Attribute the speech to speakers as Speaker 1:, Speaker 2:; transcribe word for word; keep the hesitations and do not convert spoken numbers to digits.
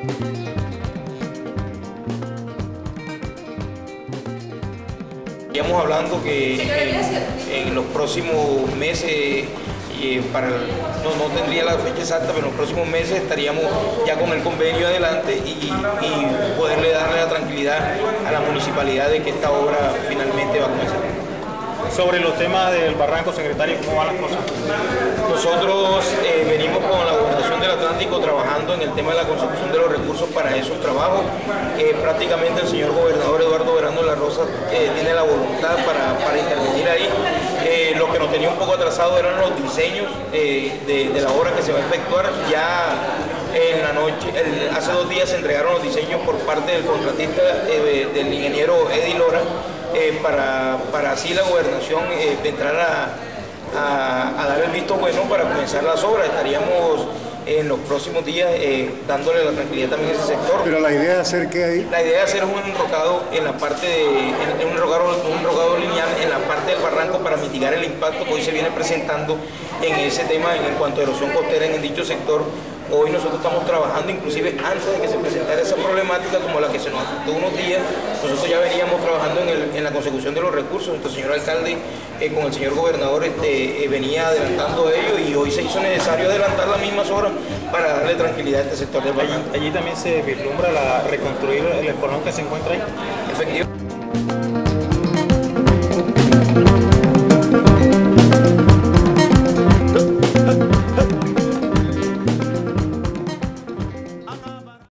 Speaker 1: Estamos hablando que en, en los próximos meses, eh, para el, no, no tendría la fecha exacta, pero en los próximos meses estaríamos ya con el convenio adelante y, y poderle darle la tranquilidad a la municipalidad de que esta obra finalmente va a comenzar.
Speaker 2: Sobre los temas del barranco, secretario, ¿cómo van las cosas?
Speaker 1: Nosotros eh, venimos con la Gobernación del Atlántico trabajando en el tema de la consecución de los recursos para esos trabajos. Eh, prácticamente el señor gobernador Eduardo Verano de la Rosa eh, tiene la voluntad para, para intervenir ahí. Eh, lo que nos tenía un poco atrasado eran los diseños eh, de, de la obra que se va a efectuar. Ya en la noche, el, hace dos días se entregaron los diseños por parte del contratista, eh, del ingeniero Eddie Lora, eh, para, para así la gobernación eh, entrar a, a, a dar el visto bueno para comenzar las obras. Estaríamos en los próximos días eh, dándole la tranquilidad también a ese sector.
Speaker 3: Pero la idea es hacer qué ahí?
Speaker 1: La idea es hacer un enrocado en la parte de, en, un enrocado, un enrocado lineal en la parte del barranco para mitigar el impacto que hoy se viene presentando en ese tema en, en cuanto a erosión costera en dicho sector. Hoy nosotros estamos trabajando, inclusive antes de que se presentara esa problemática como la que se nos afectó unos días, nosotros ya veníamos trabajando en, el, en la consecución de los recursos. Nuestro señor alcalde eh, con el señor gobernador este, eh, venía adelantando ello y hoy se hizo necesario adelantar las mismas horas para darle tranquilidad a este sector del barranco.
Speaker 2: Allí, allí también se vislumbra la reconstruir el espolón que se encuentra ahí.
Speaker 1: Efectivamente.